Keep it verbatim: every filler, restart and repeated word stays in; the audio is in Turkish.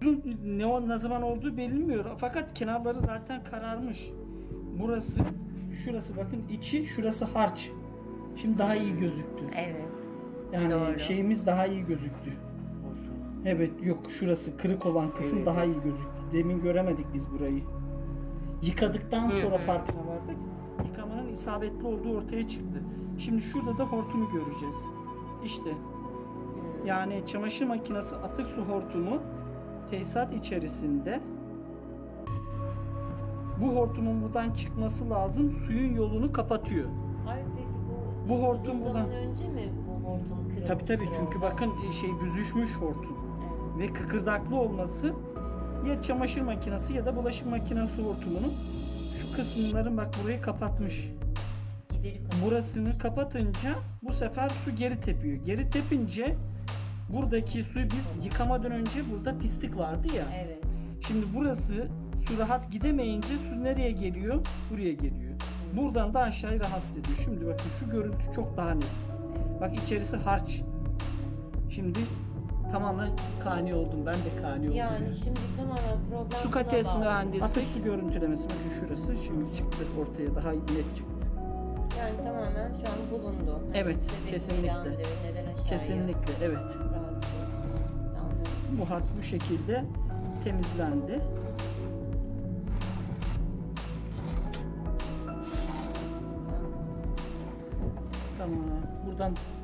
Uzun ne, ne zaman olduğu bilinmiyor. Fakat kenarları zaten kararmış. Burası, şurası bakın içi, şurası harç. Şimdi daha iyi gözüktü. Evet. Yani doğru. şeyimiz daha iyi gözüktü. Evet, yok şurası kırık olan kısım Evet. daha iyi gözüktü. Demin göremedik biz burayı. Yıkadıktan sonra Hı hı. farkına vardık. Yıkamanın isabetli olduğu ortaya çıktı. Şimdi şurada da hortumu göreceğiz. İşte. Yani çamaşır makinesi atık su hortumu tesisat içerisinde. Bu hortumun buradan çıkması lazım. Suyun yolunu kapatıyor. Hayır peki bu, Bu hortum uzun zaman buradan- önce mi bu hortum kırılmıştır? Tabii tabii çünkü orada? bakın şey büzüşmüş hortum. Evet. Ve kıkırdaklı olması ya çamaşır makinesi ya da bulaşık makinesi hortumunun şu kısımların bak burayı kapatmış. Gideri kapatmış. Burasını kapatınca bu sefer su geri tepiyor. Geri tepince buradaki suyu biz yıkamadan önce burada pislik vardı ya. Evet. Şimdi burası su rahat gidemeyince su nereye geliyor? Buraya geliyor. Buradan da aşağıya rahatsız ediyor. Şimdi bakın şu görüntü çok daha net. Evet. Bak içerisi harç. Şimdi tamamen kani oldum. Ben de kani oldum. Yani şimdi tamamen problem Su buna kalitesi bağlı. mühendisi. Atık su görüntülemesi. Bakın şurası şimdi çıktı ortaya. Daha net çıktı. Yani tamamen şu an bulundu. Hani Evet, sebebi kesinlikle. nedendir, Neden aşağıya Kesinlikle evet. rahatsız etti. Anladım. Bu hat bu şekilde temizlendi. Tamam. Buradan